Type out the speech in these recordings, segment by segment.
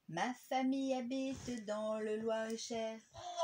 Ma famille habite dans le Loir-et-Cher.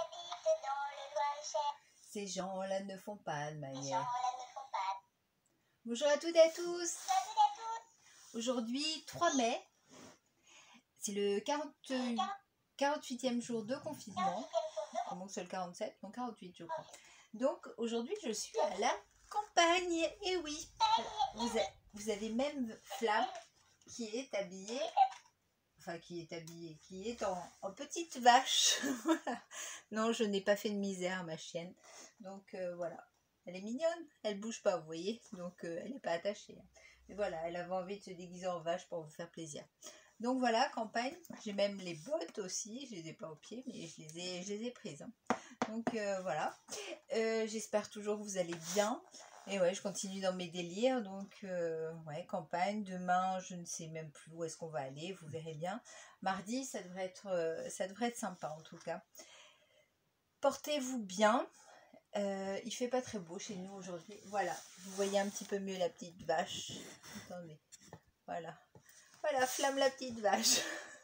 Ces gens-là ne font pas de manière. Bonjour à toutes et à tous. Aujourd'hui, 3 mai, c'est le 48e jour de confinement. Donc c'est le 47, donc 48 je crois. Donc aujourd'hui, je suis à la campagne. Et oui, vous avez même Flamme qui est habillée. Enfin, qui est en petite vache. Voilà. Non, je n'ai pas fait de misère à ma chienne. Donc voilà. Elle est mignonne. Elle bouge pas, vous voyez. Donc elle n'est pas attachée. Mais voilà, elle avait envie de se déguiser en vache pour vous faire plaisir. Donc voilà, campagne. J'ai même les bottes aussi. Je les ai pas aux pieds, mais je les ai prises. Hein. Donc voilà. J'espère toujours que vous allez bien. Et ouais, je continue dans mes délires. Donc ouais, campagne. Demain, je ne sais même plus où est-ce qu'on va aller. Vous verrez bien. Mardi, ça devrait être sympa en tout cas. Portez-vous bien. Il fait pas très beau chez nous aujourd'hui. Voilà, vous voyez un petit peu mieux la petite vache. Attendez. Voilà. Voilà, Flamme la petite vache.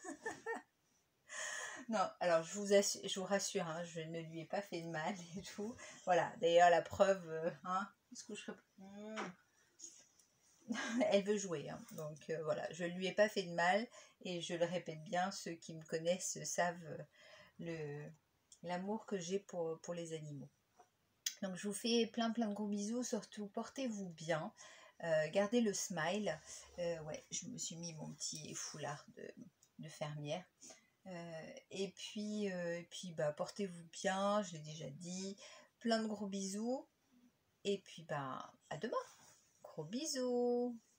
Non, alors je vous rassure, hein, je ne lui ai pas fait de mal et tout. Voilà, d'ailleurs la preuve, hein, est-ce que je serais... Elle veut jouer, hein, donc voilà, je ne lui ai pas fait de mal et je le répète bien, ceux qui me connaissent savent l'amour que j'ai pour les animaux. Donc je vous fais plein de gros bisous, surtout portez-vous bien, gardez le smile. Ouais, je me suis mis mon petit foulard de fermière. Et puis bah, portez-vous bien, je l'ai déjà dit. Plein de gros bisous. Et puis bah, à demain. Gros bisous.